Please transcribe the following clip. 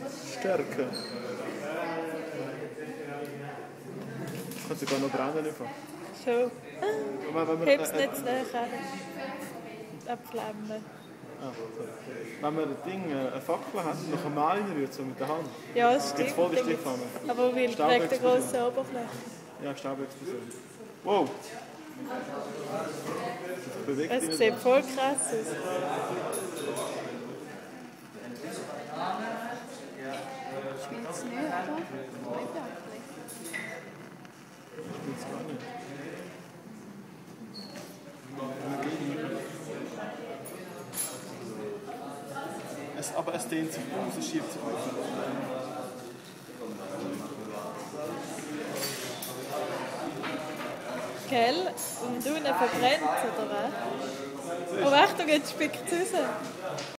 Stärke. Kann sogar noch brennen einfach. Schon. Wenn Heb's nicht zu näher an. Abflammen. Ah, so. Wenn man eine Fackel hat, noch ein Mal rührt, so mit der Hand. Ja, das stimmt. Jetzt voll die Stiefel. Aber weil wegen der grossen Oberfläche. Ja, Staubexplosion. Wow! Das bewegt Es sich sieht voll krass aus. Spielt's nicht, oder? Ich will es gar nicht. Aber es dehnt sich aus, es schiebt sich aus. Gell? Und unten verbrennt es, oder was? Oh, Achtung, jetzt spickt es raus.